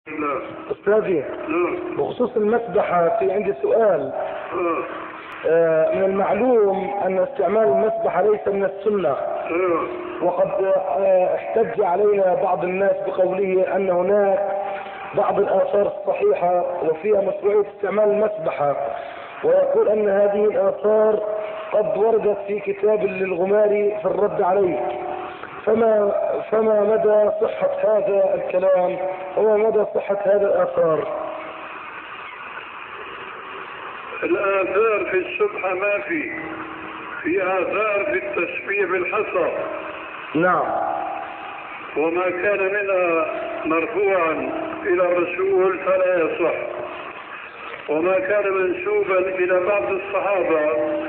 لا. أستاذي، بخصوص المسبحة في عندي سؤال. من المعلوم أن استعمال المسبحة ليس من السنة، وقد احتج علينا بعض الناس بقوله أن هناك بعض الآثار الصحيحة وفيها مشروعية استعمال المسبحة، ويقول أن هذه الآثار قد وردت في كتاب للغماري في الرد عليه. فما مدى صحة هذا الكلام وما مدى صحة هذا الآثار؟ الآثار في السبحة ما في آثار في التسبيح بالحصى. نعم. وما كان منها مرفوعا إلى الرسول فلا يصح، وما كان منسوبا إلى بعض الصحابة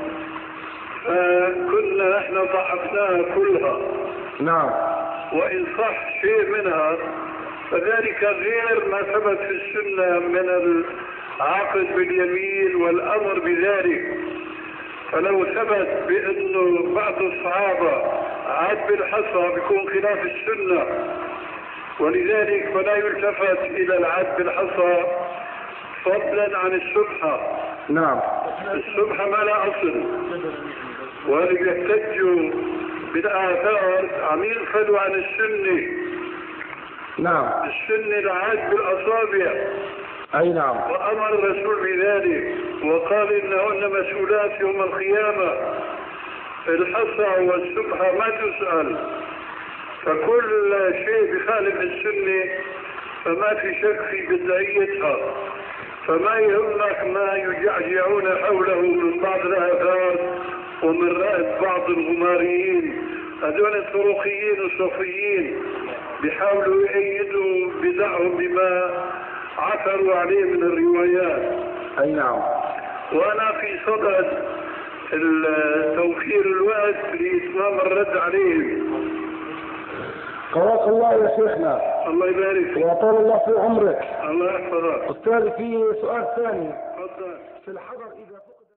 فكنا نحن ضعفناها كلها. نعم. وإن صح شيء منها فذلك غير ما ثبت في السنة من العقد باليمين والأمر بذلك. فلو ثبت بأنه بعض الصحابة عاد بالحصى بيكون خلاف السنة، ولذلك فلا يلتفت إلى العد بالحصى فضلا عن السبحة. نعم. السبحة ما لا أصل، واللي يحتجوا بالآثار عم يغفلوا عن السنة. نعم. السنة العاد بالأصابع. أي نعم. وأمر الرسول بذلك وقال إنهن مسؤولات يوم القيامة. الحصى والسبحة ما تسأل، فكل شيء بخالف السنة فما في شك في بدعيتها. فما يهمك ما يجعجعون حوله من بعض الآثار ومن رأي بعض الغماريين، هذول الطرقيين والصوفيين بيحاولوا يأيدوا بدعهم بما عثروا عليه من الروايات. أي نعم. وأنا في صدد توفير الوقت لإتمام الرد عليهم. قواك الله يا شيخنا. الله يبارك فيك. وأطال الله في عمرك. الله يحفظك. أستاذ، في سؤال ثاني. تفضل. في الحضر إذا